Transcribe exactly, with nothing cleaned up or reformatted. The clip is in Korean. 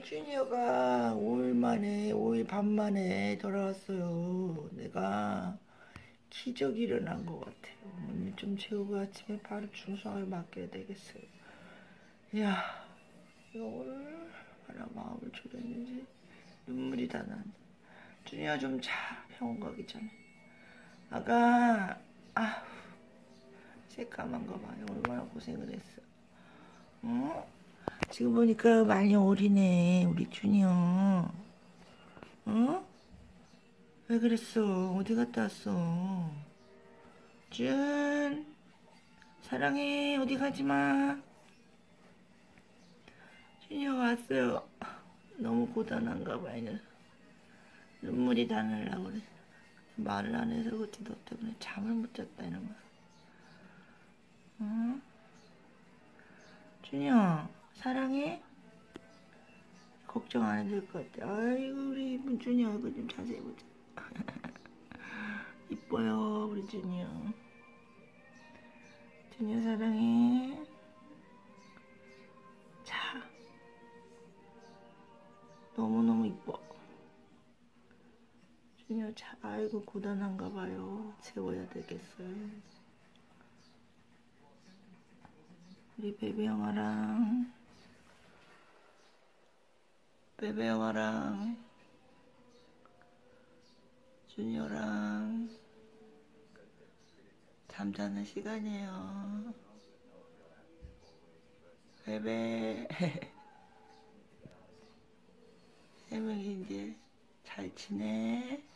주니어가 오 일 만에, 오 일 반 만에 돌아왔어요. 내가 기적이 일어난 것 같아요. 오늘 좀 재우고 아침에 바로 중성을 맡겨야 되겠어요. 이야, 이거 얼마나 마음을 졸였는지 눈물이 다 난다. 주니어 좀 자, 병원 가기 전에. 아가, 아휴, 새까만 거 봐요. 얼마나 고생을 했어. 어? 지금 보니까 많이 어리네, 우리 주니어. 어? 왜 그랬어? 어디 갔다 왔어? 준, 사랑해. 어디 가지 마. 주니어가 왔어요. 너무 고단한가 봐요. 눈물이 다 날라고 그래. 말을 안 해서 그렇지, 너 때문에 잠을 못 잤다, 이놈아. 어? 주니어, 사랑해? 걱정 안 해도 될 것 같아. 아이고, 우리 주니어 얼굴 좀 자세히 보자. 이뻐요, 우리 주니어. 주니어 사랑해. 자, 너무너무 이뻐. 주니어 자, 아이고 고단한가 봐요. 재워야 되겠어요. 우리 베베 형아랑 베베 형아랑 주니어랑 잠자는 시간이에요. 베베 세 명이 이제 잘 지내?